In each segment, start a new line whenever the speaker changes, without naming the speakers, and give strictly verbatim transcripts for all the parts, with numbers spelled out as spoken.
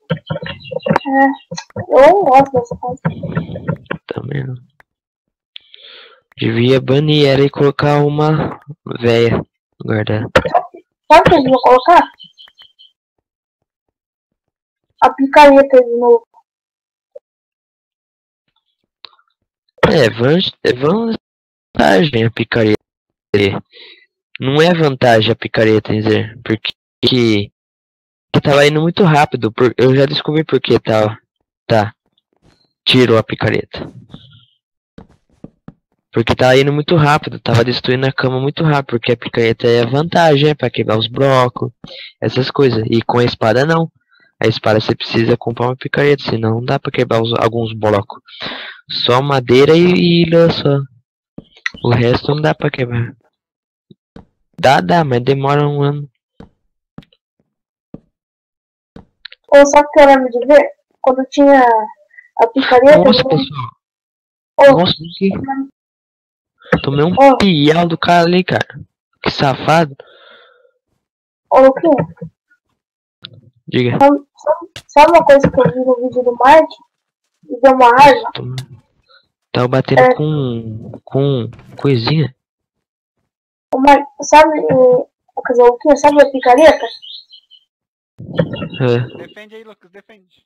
É, eu não gosto dessa fase.
Também não. Devia banir ela e colocar uma véia no lugar dela.
Sabe o que eles vão colocar? A picareta de novo.
É, van- é vantagem a picareta. Não é vantagem a picareta, em dizer, porque que tava indo muito rápido. Por, eu já descobri por que tava. Tá. Tirou a picareta. Porque tava indo muito rápido, tava destruindo a cama muito rápido, porque a picareta é vantagem, é pra quebrar os blocos, essas coisas. E com a espada não. A espada você precisa comprar uma picareta, senão não dá pra quebrar os, alguns blocos. Só madeira e, e lã só. O resto não dá pra quebrar. Dá, dá, mas demora um ano.
Ou sabe o que eu lembro de ver? Quando tinha a picareta.
Nossa,
eu...
pessoal.
oh,
Nossa, que... Tomei um
oh,
pial do cara ali, cara. Que safado.
Ô, Luquinha,
Diga.
sabe, sabe uma coisa que eu vi no vídeo do Mark? E deu uma raiva?
Tava batendo
É.
com. com coisinha.
O Mark, sabe, é, quer dizer, o Luquinha, sabe a picareta?
É.
Defende aí, Lucas, defende.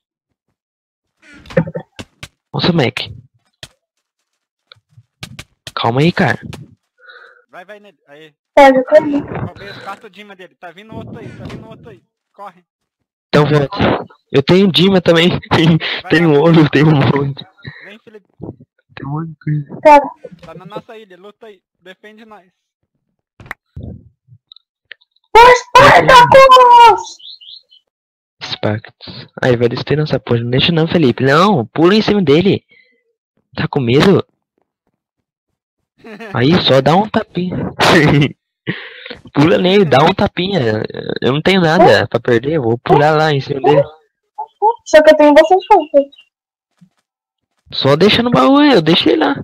Nossa, Mac. Calma aí, cara.
Vai, vai nele. Aí.
É, eu caí.
Roubei os quatro Dima dele. Tá vindo outro aí, tá vindo outro aí. Corre.
Então volta. Eu tenho Dima também.
Vai
Tenho
lá,
ouro, tenho um monte.
Vem, Felipe.
Tem um monte de coisa.
Cara,
Tá na nossa ilha, luta aí. Defende nós.
ô Spartacus!
Sparks. Aí, vai destruir nossa porra. Não deixa não, Felipe. Não, pula em cima dele. Tá com medo? Aí, só dá um tapinha. Pula nele, dá um tapinha. Eu não tenho nada pra perder. Eu vou pular lá em cima dele.
Só que eu tenho bastante coisa.
Só deixa no baú, eu deixei lá.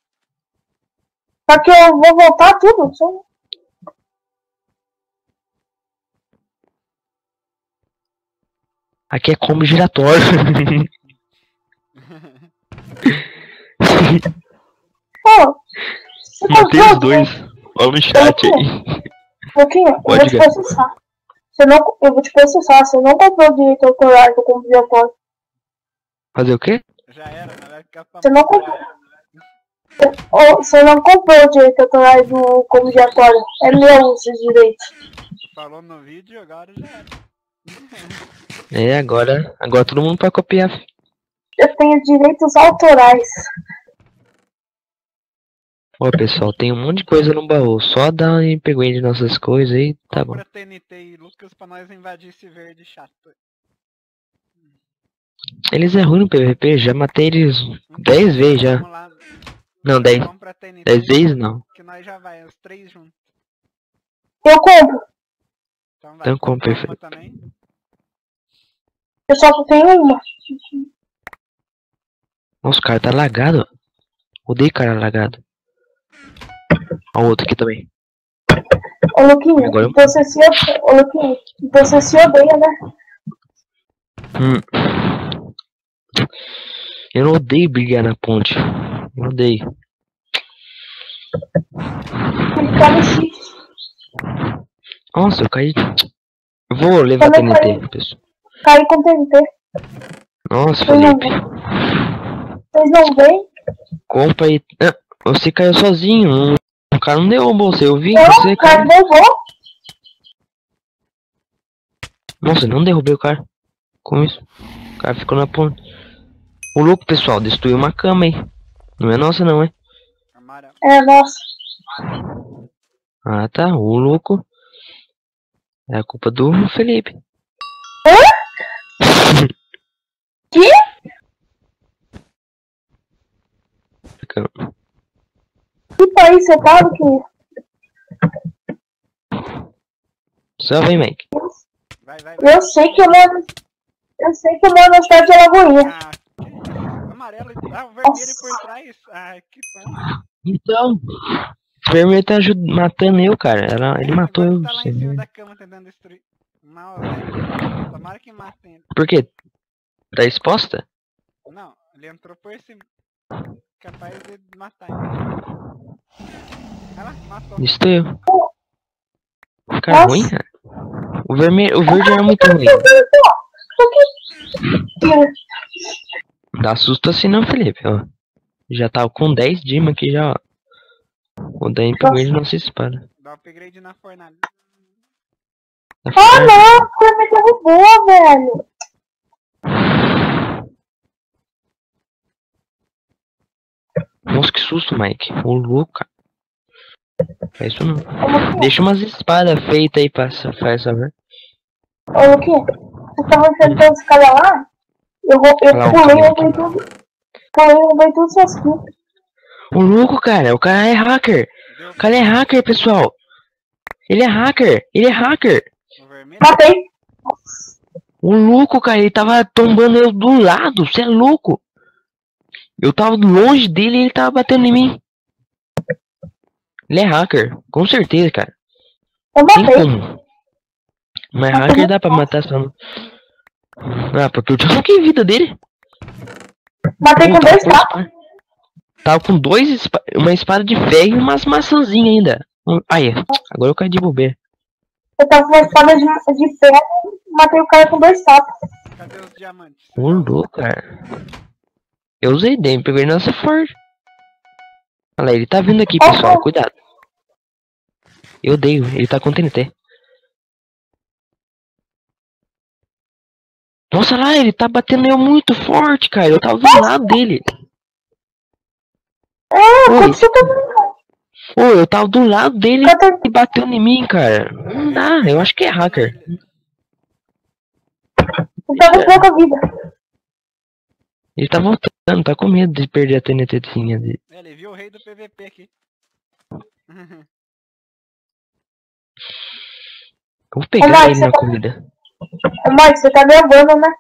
Só que eu vou voltar tudo. Só...
Aqui é combo giratório.
Pô, você
Matei
comprou,
os dois. Olha no chat aí.
Luquinha, eu vou
Pode,
te
cara.
processar. Você não, eu vou te processar. Você não comprou o direito autoral que eu comprei agora.
Fazer o quê?
Já era, não vai ficar
Você não comprou. Ou, você não comprou o direito autoral do comunicatório. É meu esses direitos.
Tu falou no vídeo, agora já era.
É, agora, agora todo mundo pode copiar.
Eu tenho direitos autorais.
Ó, pessoal, tem um monte de coisa no baú. Só dá uma peguinha de nossas coisas aí, tá bom.
Compra T N T e Lucas pra nós invadir esse verde chato.
Eles é ruim no P V P, já matei eles dez vezes já.
Vamos lá.
Não, dez.
Compra T N T.
dez vezes não.
Que nós já vai, os três juntos.
Eu compro.
Então vai.
Então compra,
Compra
perfeito.
uma também.
Eu só tenho uma.
Nossa, o cara tá lagado. Odeio cara lagado. Ó, o outro aqui também.
Ô, Luquinha,
Agora eu-
você se odeia. Ô, Luquinha, você se odeia, né?
Hum. Eu não odeio brigar na ponte. Eu odeio.
Ele tá no shift.
Nossa, eu caí. Eu vou levar T
Também
N
caí.
T, pessoal.
Caí com T N T.
Nossa,
Vocês não
Felipe.
vêm? Vocês não vêm?
Compra aí. Ah, você caiu sozinho. O cara não derrubou você. Eu vi
Não,
você,
o cara
cara.
levou.
Nossa, não derrubei o cara. Com isso. O cara ficou na ponte. O louco, pessoal, destruiu uma cama, hein? Não é nossa, não, é?
Amarelo.
É, nossa.
Ah, tá. O louco. É a culpa do Felipe.
Que? Que país você tá, Luquinha?
Só vem, Mike.
Vai, vai, vai.
Eu sei que eu moro. Eu sei que eu moro na cidade de Alagoinha.
Ah, que isso? Amarelo e ah, o vermelho por trás. Ah, que pano.
Então. O vermelho tá ajud... matando eu, cara. Ela... Ele matou
Agora
eu.
tá lá em cima da cama tentando destruir. Mal, velho. Tomara que matem ele.
Por quê? Tá exposta?
Não, ele entrou por cima. Capaz de matar ele. Olha lá, matou.
Isso eu. Cara,
Nossa.
ruim, cara. O, vermelho, o verde era muito ruim. Dá susto assim não, Felipe, ó. Já tá com dez Dima aqui já, ó. O da Impgrade não se espalha.
Dá upgrade na fornalha.
Tá
Ah,
fora.
não, você me derrubou, velho.
Nossa, que susto, Mike. Ô, louco, cara. É isso não.
Ô, Luquinha,
Deixa umas espadas feitas aí pra faz saber.
ô, Luquinha, você tava enfrentando os caras lá? Eu, vou, eu
Olha lá o
pulei,
cara
eu roubei tudo. Pulei, eu roubei tudo suas kills.
Ô, louco, cara. O cara é hacker.
Deu
O cara é hacker, pessoal. Ele é hacker. Ele é hacker.
o vermelho.
Matei.
O louco, cara. Ele tava tombando eu do lado. Você é louco. Eu tava longe dele e ele tava batendo em mim. Ele é hacker. Com certeza, cara.
Eu
Tem
matei.
como. Mas hacker dá pra matar só. no- Ah, porque eu já arranquei a vida dele.
Matei
Pô,
com
tava
dois
com
tapas.
espada. Tava com dois espa- uma espada de ferro e umas maçãzinhas ainda. Um- Aí, agora eu caí de bobeira.
Eu tava com uma espada de, de ferro. Matei o cara com dois tapas.
Cadê os diamantes?
Ô, louco, cara. Eu usei D M, peguei nossa forte. Olha lá, ele tá vindo aqui, pessoal. Cuidado. Eu odeio, ele tá com T N T. Nossa lá, ele tá batendo eu muito forte, cara. Eu tava do lado dele.
É,
Oi.
aconteceu também.
Ô, eu tava do lado dele
Eu tô-
e bateu em mim, cara. Não dá, eu acho que é hacker.
eu tava com pouca vida.
Ele tá voltando, tá com medo de perder a TNTzinha dele.
É, ele viu o rei do P V P aqui.
Eu vou pegar
Ô, Mike,
ele
você
na
tá-
comida.
Ô, Mike, você tá me avando, né?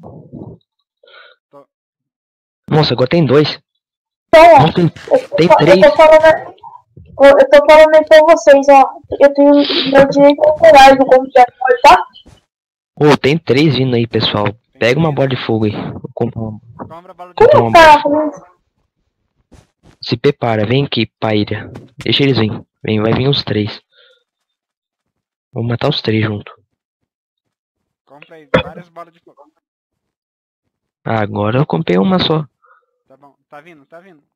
Nossa, agora tem dois.
Então, ó.
Nossa, tem,
Eu,
tem
eu,
três.
eu tô falando, eu, eu tô falando aí pra vocês, ó. Eu tenho meu direito autorais do computador, tá?
Ô, tem três vindo aí, pessoal. Pega uma bola de fogo aí. Vou comprar uma.
Compra a bola de
Comprar
Como
uma bola.
tá fazendo isso?
Se prepara, vem aqui, paira. Deixa eles virem. Vem, vai vir os três. Vamos matar os três junto.
Compra aí várias bolas de fogo.
Ah, agora eu comprei uma só.
Tá bom, tá vindo, tá vindo.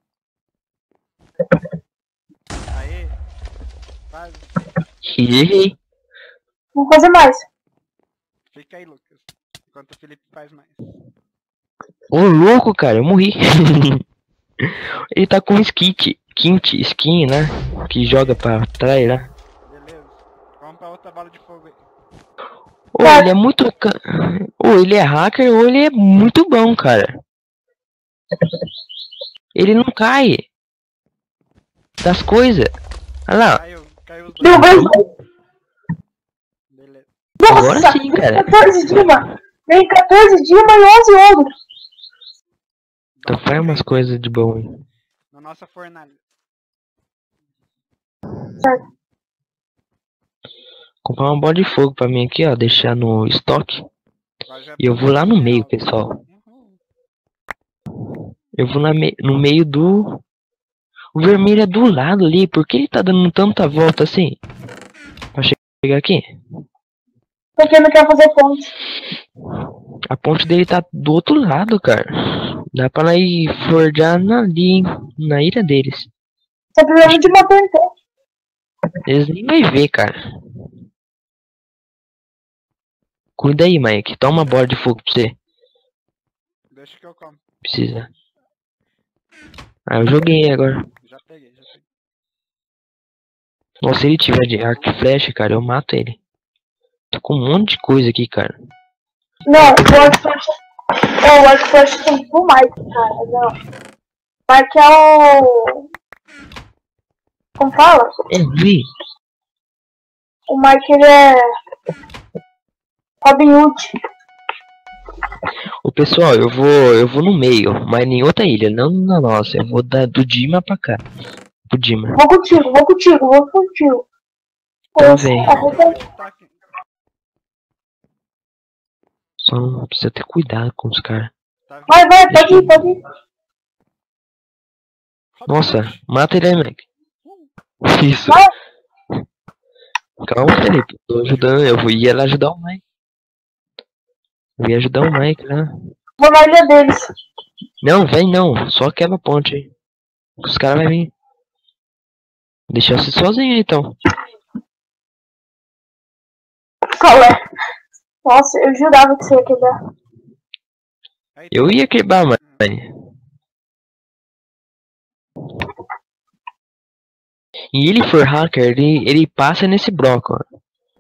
Aê. Quase.
E errei.
Vou fazer mais.
Fica aí, Lucas. Enquanto o Felipe faz mais.
Ô, louco, cara, eu morri. Ele tá com skit. Quint, skin, né? Que joga pra trás, né?
Beleza. Compra outra bola de fogo aí.
Ou ele é muito. ca- Ou ele é hacker, ou ele é muito bom, cara. Ele não cai das coisas. Olha lá.
Caiu, caiu os
Deu
dois.
dois.
Beleza.
Agora
Nossa,
sim, cara.
quatorze Dima. Vem quatorze Dima e onze ouro.
Então faz umas coisas de bom aí.
Na nossa fornalha.
Certo.
Comprar uma bola de fogo pra mim aqui, ó. Deixar no estoque.
Agora já
E eu vou lá no meio, pessoal.
Uhul.
Eu vou na me... no meio do. O vermelho é do lado ali. Por que ele tá dando tanta volta assim? Pra chegar aqui?
Porque não quer fazer ponte.
A ponte dele tá do outro lado, cara. Dá pra ir forjar na, ali, hein? Na ilha deles.
Só precisa de uma T N T.
Eles nem vai ver, cara. Cuida aí, Mike. Toma uma bola de fogo pra você.
Deixa que eu compro.
Precisa. Ah, eu joguei agora.
Já peguei, já peguei.
Nossa, se ele tiver de arco e flecha, cara, eu mato ele. Tô com um monte de coisa aqui, cara.
Não, o Arc Flash. É, o Arc Flash tem pro Mike, cara. Não. O Mike é o. Como fala?
É ruim.
O Mike ele é. Robin Hood.
Ô pessoal, eu vou. Eu vou no meio, mas em outra ilha, não na nossa. Eu vou da, do Dima pra cá. Pro Dima.
Vou contigo, vou contigo, vou contigo.
Então
Eu-
vem.
a roupa-
Tá aqui.
Só precisa ter cuidado com os caras.
Tá vindo.
Vai, vai, pode ir, pode ir.
Robin
Nossa,
Hood.
mata ele aí, moleque.
Uh,
Isso.
Vai.
Calma, Felipe. Tô ajudando. Eu vou- ia lá ajudar o Mike. Eu ia ajudar o Mike, né?
Vou na ilha deles.
Não, vem não. Só quebra a ponte aí. Os caras vão vir. Deixa você sozinho então.
Qual é? Nossa, eu jurava que você ia quebrar.
aí
Eu
tem-
ia quebrar, mas. E ele for hacker, ele, ele passa nesse bloco, ó.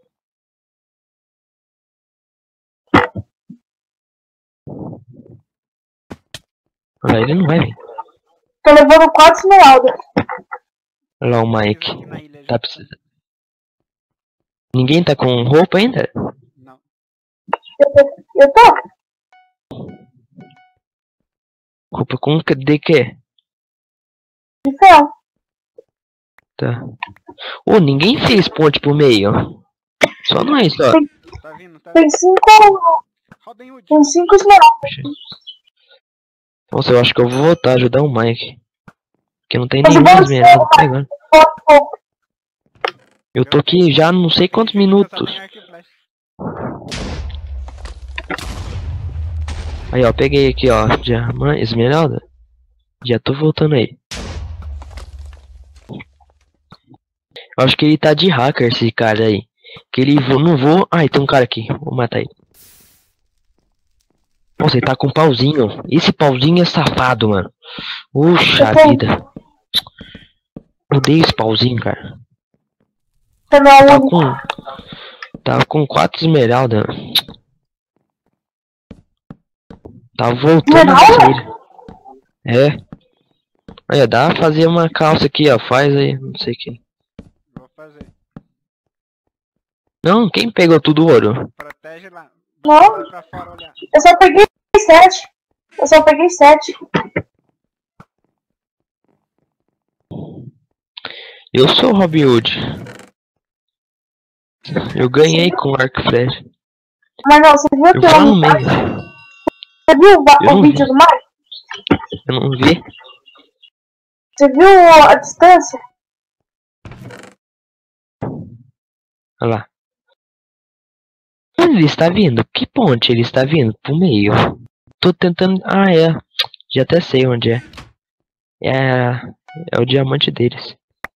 Olha lá, ele não vai vir.
Tô levando quatro esmeraldas.
Olha lá o
tem
Mike.
aqui na ilha já.
Tá precisando. Ninguém tá com roupa ainda?
Não.
Eu tô. Eu tô.
Roupa com que- de quê?
De ferro.
Tá. Ô, ninguém fez ponte pro meio. Só nós, ó.
Tá vindo, tá
Tem
vindo.
cinco.
Robin Hood.
Tem cinco esmeraldas.
Nossa, eu acho que eu vou voltar a ajudar o Mike. Porque não tem
Mas
nenhuma
vamos
esmeralda até agora.
Pouco, pouco.
Eu tô aqui já não sei quantos
Tem cinco, eu só
minutos.
tenho arco e flecha.
Aí, ó, peguei aqui, ó. Diamante, esmeralda. Já tô voltando aí. Eu acho que ele tá de hacker, esse cara aí. Que ele vo... não vou. Ai, tem um cara aqui. Vou matar ele. Nossa, ele tá com um pauzinho. Esse pauzinho é safado, mano. Puxa vida. Odeio esse pauzinho, cara.
Você não é o
Tá
único.
com. Tava com quatro esmeraldas. Tava voltando a
Esmeralda?
sair. É. Aí, ó, dá pra fazer uma calça aqui, ó. Faz aí, não sei quem.
Vou fazer.
Não, quem pegou tudo ouro?
Protege lá.
Não.
Vai pra fora olhar.
Eu só peguei sete. Eu só peguei sete.
Eu sou o Robin Hood. Eu ganhei com arco e flecha.
Mas não, você viu
Eu
que
vou lá no
eu
meio.
Você viu o, ba-
Eu
o
não
vídeo
vi.
do Mike?
Eu não vi.
Você viu a distância?
Olha lá. Onde ele está vindo? Que ponte ele está vindo? Pro meio. Tô tentando. Ah, é. Já até sei onde é. É. É o diamante deles.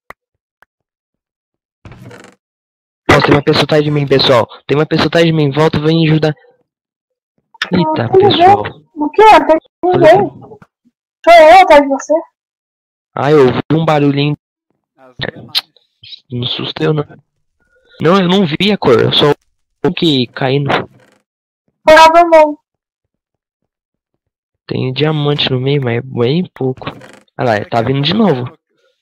Nossa, tem uma pessoa atrás de mim, pessoal. Tem uma pessoa atrás de mim. Volta, vem ajudar. Eita,
Não tem
pessoal.
O que? Não tem ninguém. Sou eu atrás de você.
Ah, eu vi um barulhinho.
Azul é mais.
Não susto eu, não. Não, eu não vi a cor. Eu só vi que caindo.
Provavelmente.
Tem diamante no meio, mas é bem pouco. Olha lá, tá vindo de novo.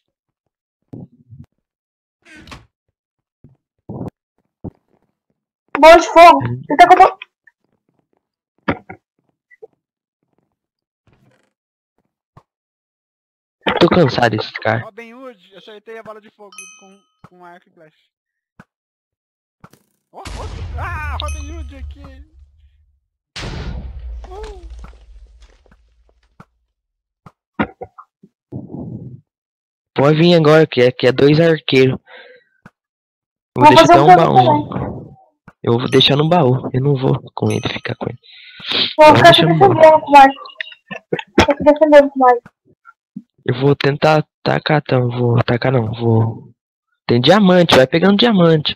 Bola de fogo. Tenta que eu tô...
Tô cansado desses caras.
Robin Hood, eu acertei a bola de fogo com, com arco e flecha. Oh, oh, ah, Robin Hood aqui. Uh,
Pode vir agora, que é, que é dois arqueiros. Eu vou
Vou
deixar
fazer
até
um
um
também.
baú. Eu vou deixar no baú. Eu não vou com ele, ficar com ele.
Vou
Então,
ficar te
deixa no baú.
defendendo com o Mike. Vou te defendendo com o Mike.
Eu vou tentar tacar, então. Vou tacar não, vou. Tem diamante, vai pegando diamante.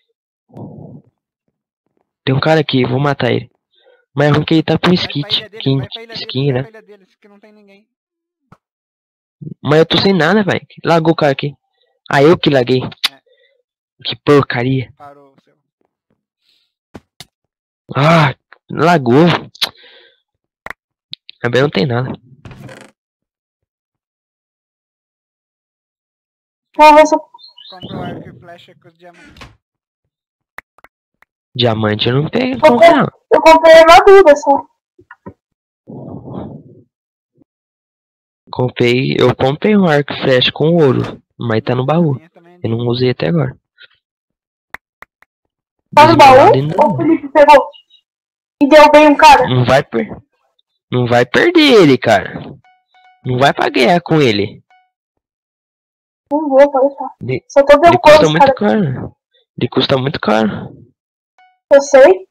Tem um cara aqui, vou matar ele. Mas é ruim que ele tá com
vai pra
skit.
ilha deles,
Skin,
vai pra ilha deles,
skin,
vai
né?
pra ilha deles, que não tem ninguém.
Mas eu tô sem nada, velho. Lagou o cara aqui. Ah, eu que laguei. Que porcaria.
Parou o seu.
Ah, lagou. Também não tem nada.
Vamos ver se eu...
Comprou arco e flecha com os diamantes.
Diamante eu não peguei.
Comprei,
Comprei, não.
eu comprei armadura só.
Comprei, eu comprei um arco e flecha com ouro, mas tá no baú.
Minha também é
Eu não usei até agora.
Tá no baú?
Esmeralda ainda
Ou o
não.
Felipe pegou? E derrubei um cara.
Não vai per... Não vai perder ele, cara. Não vai pra guerra com ele.
Não vou, pode deixar.
Ele,
Só tô
ele custa
derrubando os
muito
caras.
caro. Ele custa muito caro.
Eu sei.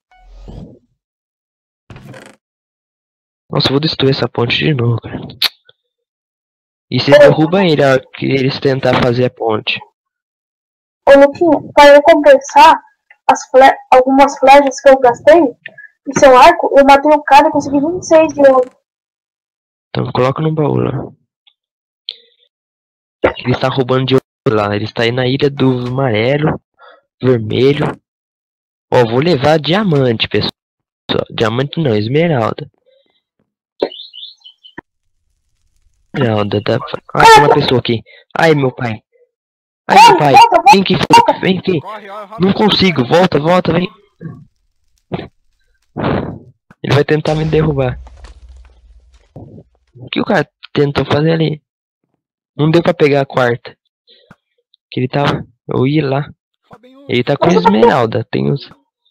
Nossa, eu vou destruir essa ponte de novo, cara. E você derruba ele, ó, que eles tentar fazer a ponte.
Ô, Luquinha, para eu compensar as fle algumas flechas que eu gastei em seu arco, eu matei o cara e consegui vinte e seis de ouro.
Então coloca no baú lá. Ele está roubando de ouro lá. Ele está aí na ilha do amarelo, vermelho. Ó, vou levar diamante, pessoal. Diamante não, esmeralda. Esmeralda, dá pra... Ah, tem uma pessoa aqui. Ai, meu pai. Ai, meu pai. Vem aqui, Felipe, vem aqui.
Corre, ó, Robin.
Não consigo, volta, volta, vem. Ele vai tentar me derrubar. O que o cara tentou fazer ali? Não deu pra pegar a quarta. Que ele tava... Eu ia lá.
Robin Hood.
Ele tá com esmeralda. Tem os...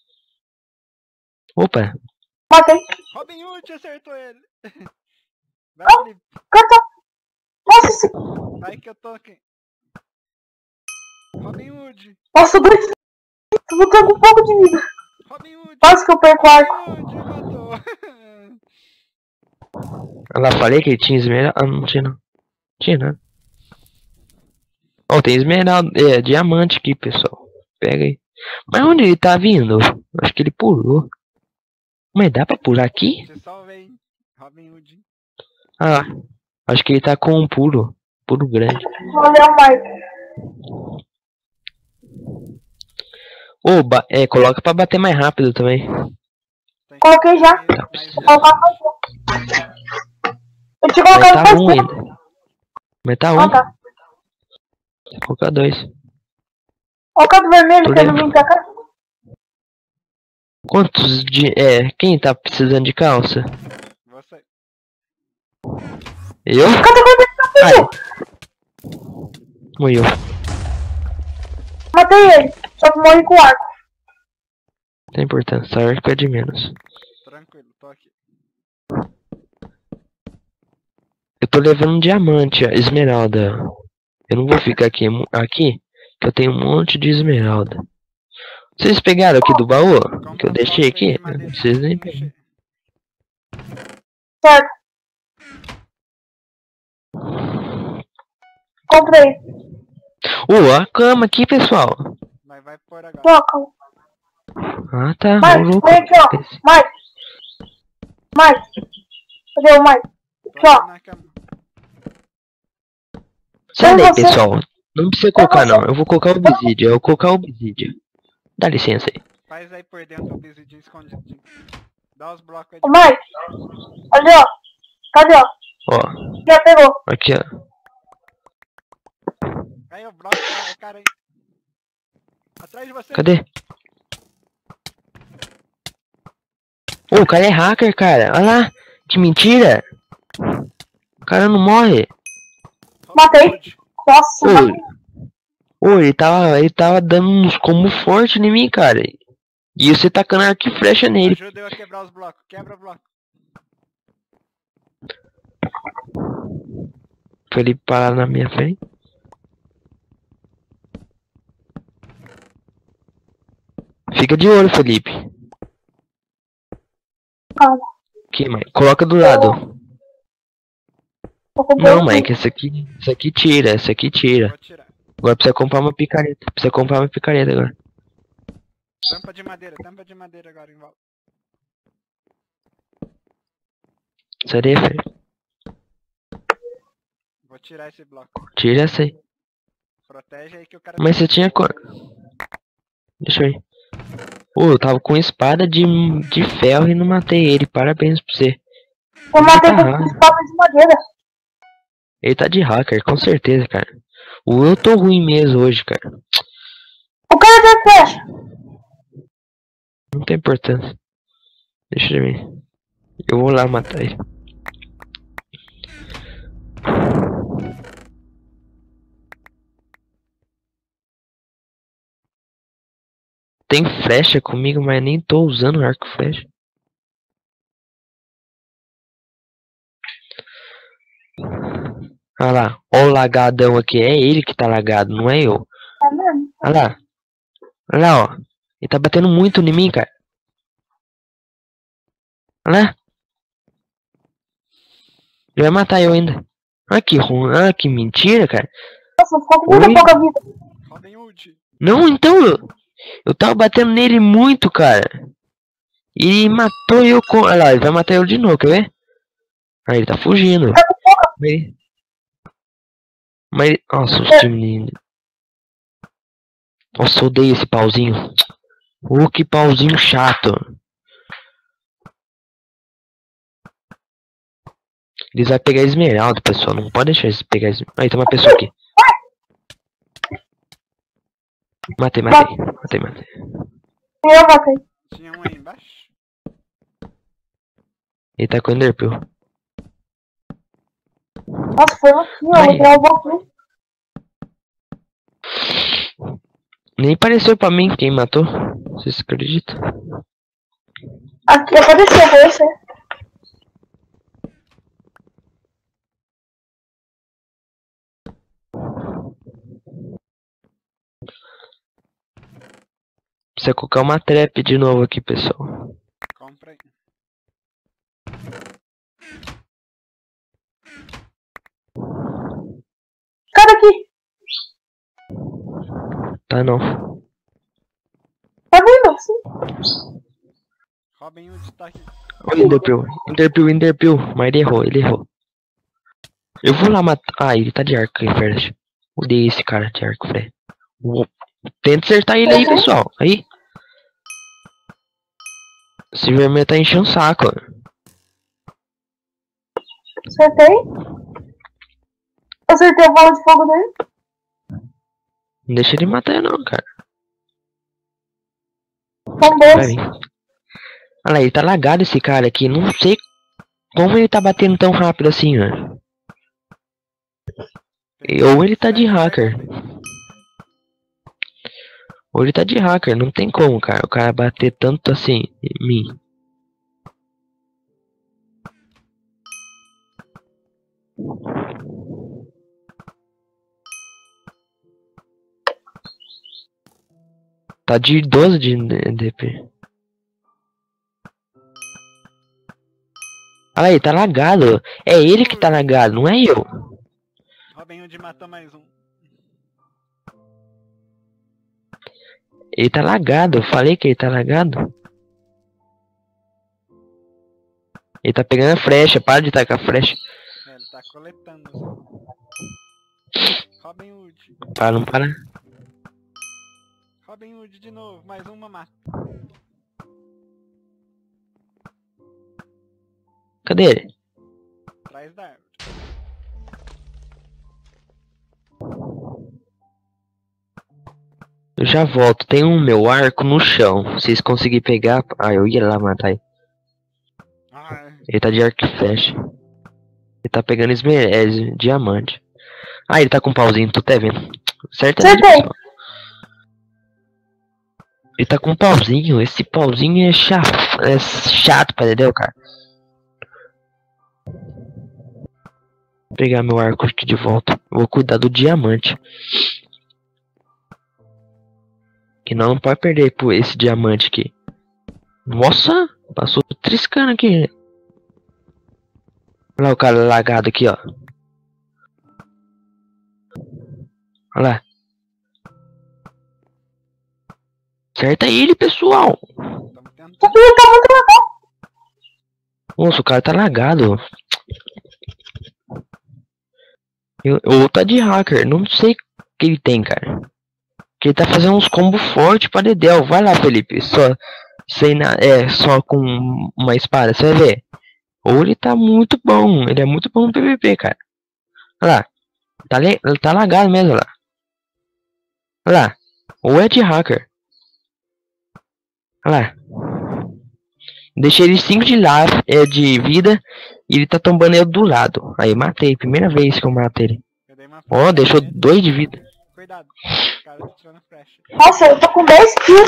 Opa.
Matei.
Robin Hood acertou ele. Vai,
Ah.
Felipe.
Canta. Nossa, esse...
Vai que eu tô aqui. Robin Hood.
Nossa, dois... Eu vou ter um pouco de vida.
Robin Hood.
Quase que eu perco o arco.
Robin Hood matou.
Eu lá falei que ele tinha esmeralda. Ah, não tinha não. Tinha não. Ó, tem esmeralda. É, diamante aqui, pessoal. Pega aí. Mas onde ele tá vindo? Acho que ele pulou. Mas dá pra pular aqui?
Você salva aí, Robin Hood.
Ah, acho que ele tá com um pulo. Pulo grande.
Olha o Mike.
Ô, ba- é, coloca pra bater mais rápido também.
Tem
Coloquei já.
mais- mais-
Vou colocar mais um. Eu tinha
Mas
colocado
tá
mais
um
um.
ainda. Mas tá um.
Ah, tá.
Vou colocar dois.
Olha o canto vermelho
Tô
que eu não
lendo.
vim pra cá.
Quantos de... É, quem tá precisando de calça?
Você.
Eu?
Canta, canta, canta.
Ai. Morreu.
Matei ele. Só que morri com o arco.
Não tem importância, só arco é de menos.
Tranquilo, tô aqui.
Eu tô levando um diamante, ó, esmeralda. Eu não vou ficar aqui, aqui, que eu tenho um monte de esmeralda. Vocês pegaram aqui do baú?
Compra
Que eu
os
deixei
blocos aí
aqui?
de madeira
Não vocês nem
pra
pegaram.
encher.
Certo. Comprei.
Ô, a cama aqui, pessoal.
Mas vai pôr agora.
Troca.
Ah, tá. Ô,
Mike,
louco.
põe aqui, ó. Mike. Mike. Cadê o Mike?
Tô
Aqui, ó.
aqui na cama.
Sai daí,
você-
pessoal. Não precisa colocar, não. Eu vou colocar o obsidian. Eu vou colocar o obsidian. Dá licença aí.
Faz aí por dentro o obsidian escondidinho. Dá os blocos aí.
Ô, Mike. Ali, ó. Cadê, ó?
Ó,
Já pegou.
aqui, ó.
Aí o bloco, o cara aí. Atrás de você.
Cadê? Ô, o cara é hacker, cara. Olha lá. Que mentira. O cara não morre.
Robin
Matei.
Hood.
Nossa,
Ô,
matei.
ô, ele tava, ele tava dando uns combo forte em mim, cara. E você tacando arco e flecha nele.
Ajuda eu a quebrar os blocos. Quebra o bloco.
Pra ele parar na minha frente. Fica de olho, Felipe.
Calma.
Aqui, Mike. Coloca do lado.
Tô comprando.
Não, Mike, essa aqui, essa aqui tira, essa aqui tira.
Vou tirar.
Agora precisa comprar uma picareta. Precisa comprar uma picareta agora.
Tampa de madeira. Tampa de madeira agora em volta.
Cadê, Felipe?
Vou tirar esse bloco.
Tira essa aí.
Protege aí que o cara...
Mas você tinha cor. Deixa eu ir. Ô, eu tava com espada de, de ferro e não matei ele. Parabéns pra você.
Eu matei
Tá
com
errado.
espada de madeira.
Ele tá de hacker, com certeza, cara. O eu tô ruim mesmo hoje, cara.
O cara tem flecha.
Não tem importância. Deixa eu ver. Eu vou lá matar ele. Tem flecha comigo, mas nem tô usando arco e flecha. Olha lá. Olha o lagadão aqui. É ele que tá lagado, não é eu.
Tá mesmo?
Olha lá. Olha lá, ó. Ele tá batendo muito em mim, cara. Olha lá. Ele vai matar eu ainda. Ah, que ruim. Ah, que mentira, cara.
Nossa, ficou com muita
Oi?
pouca vida.
Robin Hood.
Não, então. Eu, eu tava batendo nele muito, cara. E ele matou eu com... Olha lá, ele vai matar eu de novo, quer ver? Aí ele tá fugindo.
Tá com pouca.
Mas... Mas... Nossa, os times... Nossa, eu odeio esse pauzinho. Oh, que pauzinho chato. Eles vão pegar esmeralda, pessoal. Não pode deixar eles pegar esmeralda. Aí tem uma pessoa aqui. Matei, matei. Matei, matei.
Eu matei.
Tinha um aí embaixo.
Ele tá com o Enderpearl.
Nossa, foi aqui, ó.
Ai.
Vou tirar o bloquinho.
Nem pareceu pra mim quem matou. Vocês acreditam?
Aqui apareceu, foi você.
Precisa colocar uma trap de novo aqui, pessoal.
Compra aí.
Cara aqui.
Tá não.
Tá vendo? Sim.
Robin Hood tá aqui.
Olha o Enderpearl. Enderpearl, Enderpearl. Mas ele errou, ele errou. Eu vou lá matar... Ah, ele tá de arco aí, Fred. Odeio esse cara de arco, Fred. Uou. Tenta acertar ele aí, pessoal. Aí. Esse vermelho tá enchendo o saco.
Acertei. Acertei a bola de fogo dele.
Não deixa ele matar não, cara.
São
Vai
dois.
vir. Olha lá, ele tá lagado esse cara aqui. Não sei como ele tá batendo tão rápido assim, ó. Ou ele tá de hacker. Ou ele tá de hacker. Não tem como, cara. O cara bater tanto assim em mim. Tá de doze de D P. Olha aí, tá lagado. É ele que tá lagado, não é eu.
Robin Hood matou mais um.
Ele tá lagado, eu falei que ele tá lagado. Ele tá pegando a flecha, para de tacar a flecha.
É, ele tá coletando. Robin Hood.
Para, não para.
Robin Hood de novo. Mais uma mata.
Cadê ele?
Atrás da árvore.
Eu já volto, tem um meu arco no chão. Se vocês conseguirem pegar... Ah, eu ia lá matar ele.
Ah,
Ele tá de arco e flecha. Ele tá pegando esmeralda, diamante. Ah, ele tá com um pauzinho, tô até vendo. Certo,
Acertei.
pessoal. Ele tá com um pauzinho. Esse pauzinho é chato, é chato pra entender, cara. Vou pegar meu arco aqui de volta. Vou cuidar do diamante. Que não pode perder por esse diamante aqui. Nossa, passou triscando aqui. Olha lá o cara lagado aqui, ó. Olha lá. Acerta ele, pessoal.
estamos tentando.
Só que ele tá muito legal.
Nossa, o cara tá lagado. Eu, ou tá de hacker, não sei o que ele tem, cara. Que ele tá fazendo uns combos fortes pra Dedel. Vai lá, Felipe. Só, sem na, é, só com uma espada, você vai ver. Ou ele tá muito bom. Ele é muito bom no P V P, cara. Olha lá. Tá, le, tá lagado mesmo, olha lá. Olha lá. Ou é de hacker. Olha lá. Deixei ele cinco de, lá, é, de vida. E ele tá tombando eu do lado. Aí matei. Primeira vez que eu mato ele.
Eu dei uma
Ó,
flecha
deixou
nele.
dois de vida.
Cuidado. O cara tá tirando flecha.
Nossa, eu tô com dez kills.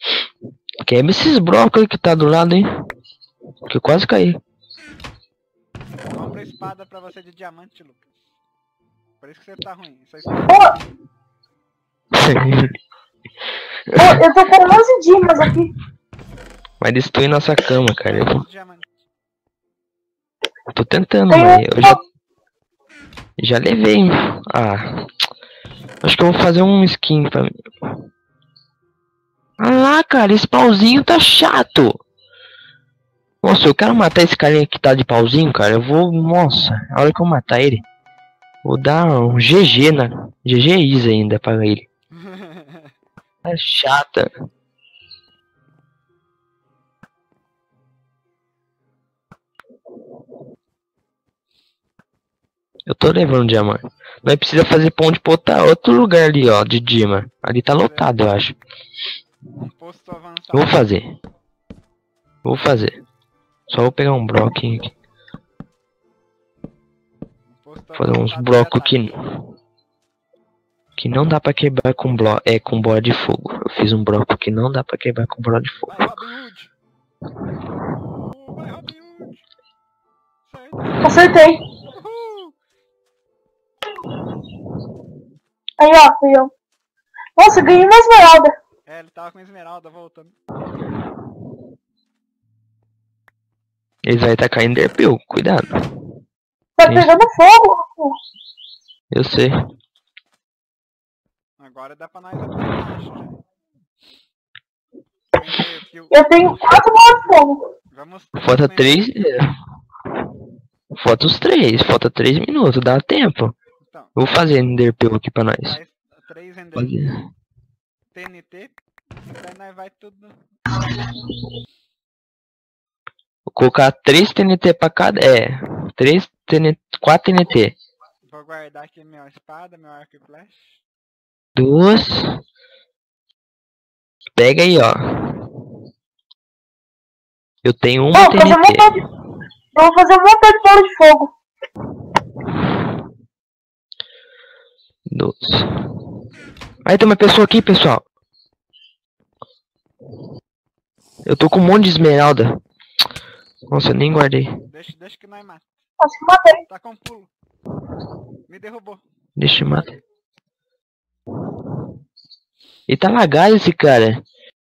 Quebra esses blocos aí que tá do lado, hein? Que eu quase caí.
espada pra você de diamante, Lucas. Por isso que você tá ruim. Essa
Ô,
espada
ô, eu tô com onze dimas aqui.
Vai destruir nossa cama, cara. Eu vou-
de diamante.
tô tentando,
Tem
mas
um-
eu já, já levei. Ah, acho que eu vou fazer um skin pra mim. Ah lá, cara, esse pauzinho tá chato. Nossa, eu quero matar esse carinha que tá de pauzinho, cara. Eu vou, nossa, a hora que eu matar ele, vou dar um G G na G G Is ainda pra ele. É chata. Eu tô levando diamante. Nós precisa fazer ponte pra outra- outro lugar ali, ó, de Dima. Ali tá lotado, eu acho.
Um posto avançado.
Eu vou fazer. Vou fazer. Só vou pegar um bloquinho aqui.
Um posto
Fazer uns
avançado de
blocos que,
ataque.
que não dá pra quebrar com blo é, com bola de fogo. Eu fiz um bloco que não dá pra quebrar com bola de fogo.
Vai, Robin Hood. Oh, vai, Robin Hood. Certo.
Acertei.
Uhul.
Aí, ó, fui eu. Nossa, ganhei uma esmeralda.
É, ele tava com esmeralda voltando.
Eles vai tacar Enderpeel, cuidado.
Tá
Sim.
pegando fogo.
Eu sei.
Agora dá pra nós ir pra baixo já. Enderpeel.
Eu tenho quatro bolas de fogo.
Vamos.
Falta
vamos
três.
Enderpeel.
Falta os três. Falta três minutos, dá tempo.
Então,
Eu vou fazer Enderpeel aqui pra nós.
faz três Enderpeel.
Fazer.
T N T. Daí nós vai tudo.
Vou colocar três T N T pra cada. É. três T N T. quatro T N T.
Vou guardar aqui minha espada, meu arco e flecha.
Duas. Pega aí, ó. Eu tenho uma
Ó, fazer um
T N T.
montão de... Eu vou fazer um montão de bola de fogo.
Dois. Aí tem uma pessoa aqui, pessoal. Eu tô com um monte de esmeralda. Nossa, eu nem guardei.
Deixa, deixa que nós mata.
Acho que matei.
Tá com pulo. Me derrubou.
Deixa eu matar. Ele tá lagado esse cara.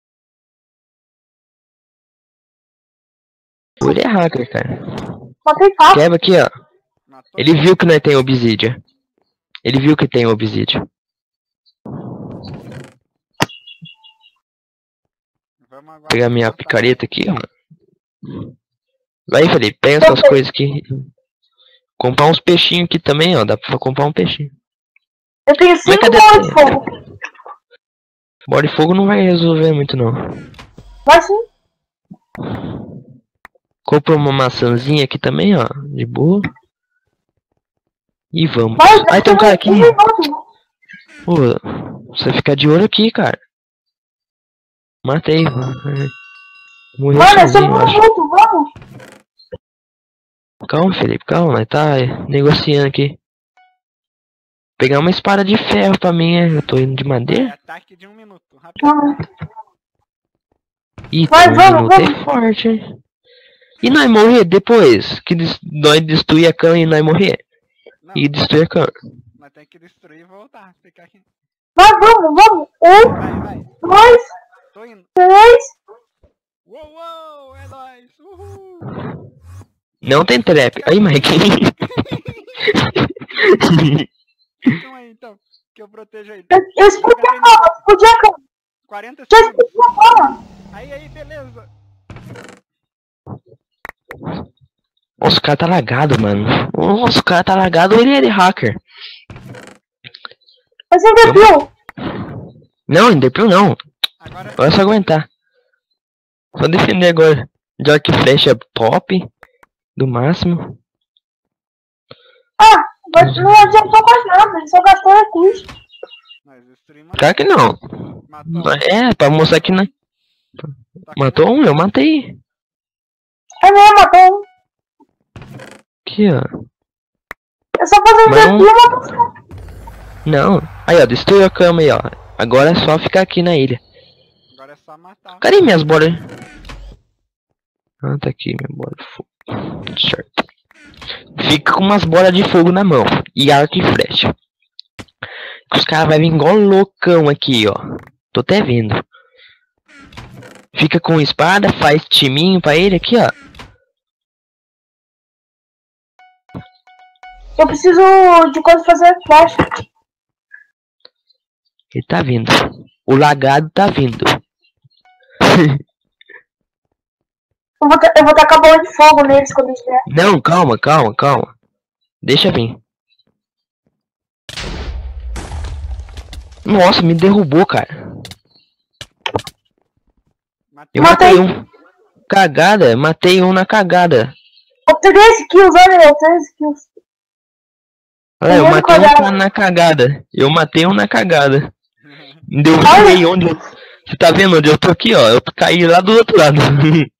Ele é hacker, cara.
Matei fácil.
Quebra aqui, ó.
Matou.
Ele viu que nós tem obsidian. Ele viu que tem obsidian.
Vamos agora.
Pegar minha
avançar.
picareta aqui, ó. Vai, Felipe, pega essas coisas aqui. Comprar uns peixinhos aqui também, ó. Dá pra comprar um peixinho.
Eu tenho
Mas
cinco
cadê
bolas de
a-
fogo.
Bola de fogo não vai resolver muito, não.
Vai sim.
Compra uma maçãzinha aqui também, ó. De boa. E vamos.
Vai,
Ai, tem um cara aqui.
um minuto.
Pô, você fica de olho aqui, cara. Matei. Morreu
Mano, é só
sozinho, eu
um
acho.
minuto, vamos.
Calma, Felipe, calma. Nós tá negociando aqui. Pegar uma espada de ferro pra mim, é. Eu tô indo de
Vai,
madeira.
ataque de um minuto. Rápido.
Vamos.
Ih,
Vai,
um
vamos,
minuto
vamos.
é forte, hein. E nós morrer depois? Que des- nós destruir a cama e nós morrer?
Não,
E destruir a cama.
nós tem que destruir e voltar. Ficar aqui.
Vai, vamos, vamos. Um,
Vai, vai.
dois,
Tô indo.
três.
Uou, uou, é nóis. Uhul.
Não tem trap. Aí, Mike.
Então aí, então. Que eu protejo ele.
Eu, eu explodi a cama, eu explodi a cama.
quarenta
Já
segundos.
explodi a cama.
Aí, aí, beleza.
Nossa, o cara tá lagado, mano. Nossa, o cara tá lagado ou ele é de hacker?
Mas ainda viu?
Não, Enderpeel não.
Agora,
Agora é só aguentar. Só defender agora. De arco e flecha top. Do máximo.
Ah, mas não adiantou mais nada, ele só gastou recurso.
nós destruímos.
Claro que não.
Matou.
É, pra mostrar que não.
Tá com-
Matou um, eu matei.
É mesmo, matou um.
Aqui, ó.
É só fazer um
Mas não-
desafio e matar.
Não. Aí, ó, destruiu a cama aí, ó. Agora é só ficar aqui na ilha.
Agora é só matar.
Cadê minhas bolas? Ah, tá aqui minha bola de fogo. Certo. fica com umas bolas de fogo na mão e arco e flecha. Os caras vão vir igual loucão aqui, ó. Tô até vendo. Fica com espada, faz timinho pra ele aqui, ó.
Eu preciso de coisa pra fazer flash.
Ele tá vindo. O lagado tá vindo.
Eu vou, eu vou tacar bola de fogo neles quando eles vier.
Não, calma, calma, calma. Deixa vir. Nossa, me derrubou, cara. Eu matei, matei um. Cagada, matei um na cagada.
Eu tenho três kills, olha, eu tenho três kills.
Olha, eu matei um na cagada. Eu matei um na cagada. Me derrubei onde eu... Você tá vendo onde eu tô aqui, ó? Eu caí lá do outro lado.